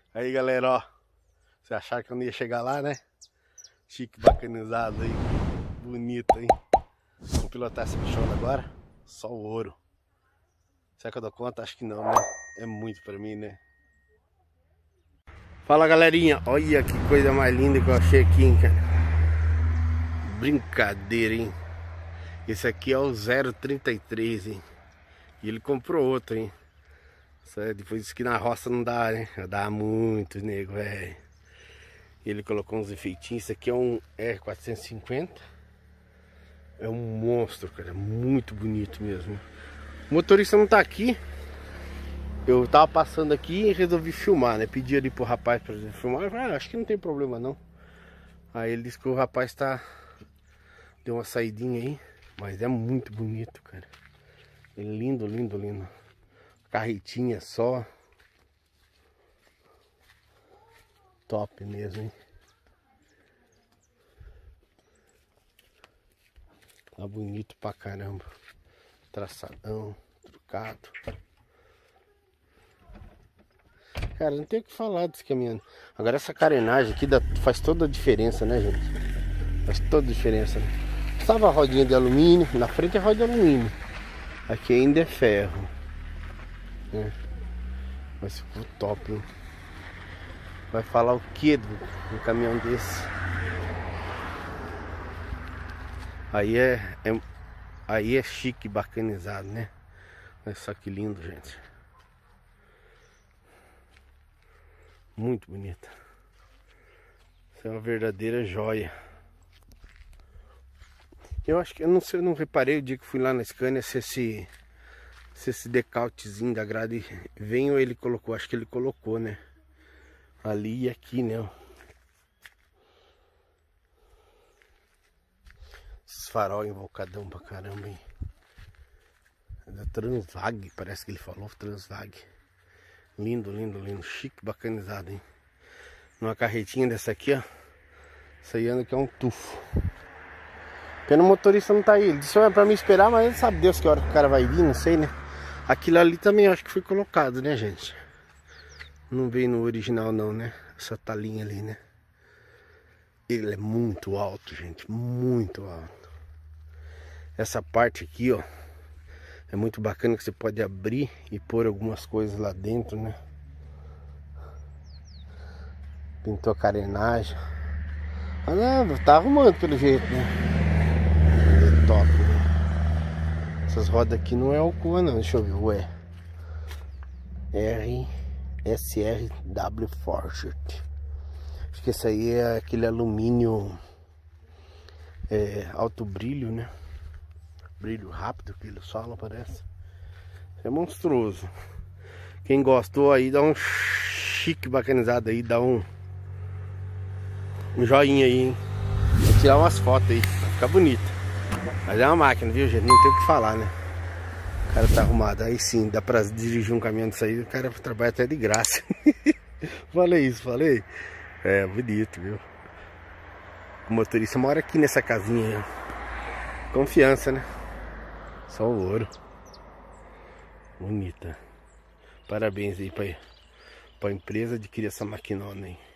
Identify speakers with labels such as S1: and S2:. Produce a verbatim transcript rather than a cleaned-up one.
S1: Aí galera, ó, você achar que eu não ia chegar lá, né? Chique, bacanizado aí, bonito, hein? Vamos pilotar essa bichona agora, só o ouro. Será que eu dou conta? Acho que não, né? É muito pra mim, né? Fala galerinha, olha que coisa mais linda que eu achei aqui, hein, cara. Brincadeira, hein? Esse aqui é o zero trinta e três, hein? E ele comprou outro, hein? Depois disse que na roça não dá, né? Dá muito, nego, velho. Ele colocou uns efeitinhos. Esse aqui é um R quatrocentos e cinquenta. É um monstro, cara. Muito bonito mesmo. O motorista não tá aqui. Eu tava passando aqui e resolvi filmar, né? Pedi ali pro rapaz pra filmar. Eu falei, ah, acho que não tem problema não. Aí ele disse que o rapaz tá... Deu uma saidinha aí. Mas é muito bonito, cara. É lindo, lindo, lindo. Carretinha só. Top mesmo, hein? Tá bonito pra caramba. Traçadão, trucado. Cara, não tem o que falar desse caminhão. Agora essa carenagem aqui dá, faz toda a diferença, né, gente? Faz toda a diferença, né? Estava a rodinha de alumínio. Na frente é roda de alumínio. Aqui ainda é ferro, né? Mas ficou top, hein? Vai falar o que do, do caminhão desse? Aí é, é, aí é chique, bacanizado, né? Olha só que lindo, gente. Muito bonita. Isso é uma verdadeira joia. Eu acho que, eu não sei, eu não reparei o dia que fui lá na Scania se esse, se esse decaltezinho da grade vem ou ele colocou. Acho que ele colocou, né? Ali e aqui, né? Esses farol invocadão pra caramba, hein? É da Transvag, parece que ele falou, Transvag. Lindo, lindo, lindo, chique, bacanizado, hein? Numa carretinha dessa aqui, ó. Isso aí anda que é um tufo. Pena o motorista não tá aí. Ele disse, é pra me esperar, mas ele sabe Deus que hora que o cara vai vir, não sei, né? Aquilo ali também eu acho que foi colocado, né, gente? Não veio no original não, né? Essa talinha ali, né? Ele é muito alto, gente. Muito alto. Essa parte aqui, ó. É muito bacana que você pode abrir e pôr algumas coisas lá dentro, né? Pintou a carenagem. Ah, não, tá arrumando pelo jeito, né? É top, né? Essas rodas aqui não é Alcoa não, deixa eu ver, ué. R S R W Forged. Acho que esse aí é aquele alumínio é, alto brilho, né? Brilho rápido que eles falam, parece. É monstruoso. Quem gostou aí, dá um chique bacanizado aí, dá um um joinha aí, hein? Vou tirar umas fotos aí, vai ficar bonito. Mas é uma máquina, viu, gente? Não tem o que falar, né? O cara tá arrumado. Aí sim, dá pra dirigir um caminhão disso aí, o cara trabalha até de graça. Falei isso, falei. É, bonito, viu? O motorista mora aqui nessa casinha aí, ó. Confiança, né? Só o ouro. Bonita. Parabéns aí pra, pra empresa adquirir essa maquinona aí.